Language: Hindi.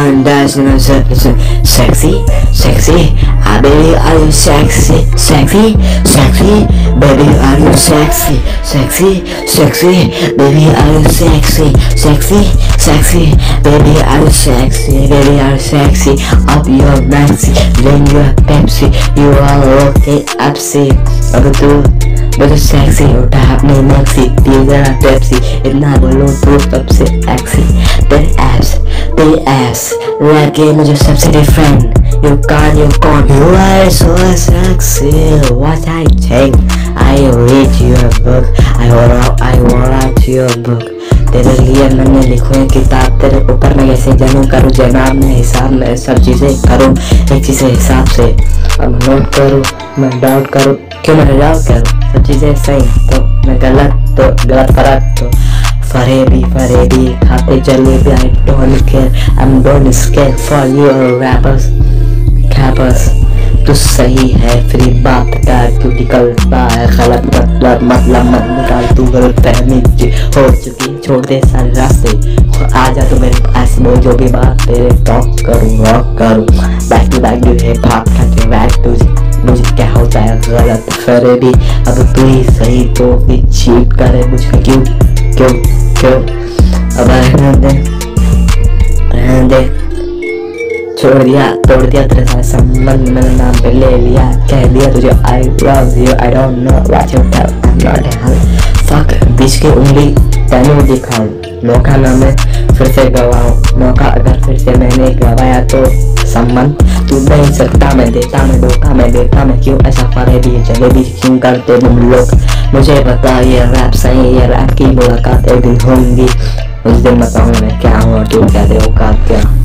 and dash and sexy, sexy. Baby, are you sexy, sexy, sexy? Baby, are you sexy, sexy, sexy? Baby, are you sexy, sexy, sexy? Baby, are you sexy? Baby, are you sexy? Up your maxi, then your Pepsi. You are okay, upsy. अब तू sexy उठा अपनी मैक्सी, पी जरा पेप्सी, इतना बोलो तो तब से एक्सी. तेरे एब्स लगे मुझे सबसे different. You can't. You are so sexy. What I think? I read your book. I will write your book. तेरे लिए मैंने लिखी है किताब. तेरे ऊपर मैं कैसे जानूँ करूँ जनाब. मैं हिसाब में सब चीज़ें करूँ एक चीज़ के हिसाब से. अब नोट करूँ मैं डाउट करूँ क्यों मैं डाउट करूँ. सब चीज़ें सही तो मैं गलत फर्क तो फरेबी खाते jalebi. I don't care. I'm don't scared for your rappers. तू सही है फ्री बात का क्यों निकलता है गलत मतलब मत निकाल. तू गलत फहमी हो चुकी. छोड़ दे सारे रास्ते आजा तू मेरे पास. वो जो भी बात तेरे टॉक करूँ back to back you hip hop खाते बैक मुझे क्या होता है गलत फरेबी. अब तू ही सही तो भी चीट करे मुझे क्यों. अब रहने दे छोड़ दिया तोड़ दिया तेरे साथ संबंध. मेरा नाम पे ले लिया कह दिया तुझे I love you. I don't know what you tell. I'm not hell. Fuck बीच की उंगली तेनू दिखाऊं. मौका ना मैं फिर से गवाऊं. मौका अगर फिर से मैंने गवाया तो संबंध तू नहीं सकता. मैं देता मैं धोखा मैं देता मैं क्यों ऐसा फरेबी जलेबी क्यों करते तुम लोग. मुझे पता ये रैप सही ये रैप की मुलाकात एक दिन होंगी. उस दिन बताऊँ मैं क्या हूँ तू क्या दे औकात क्या.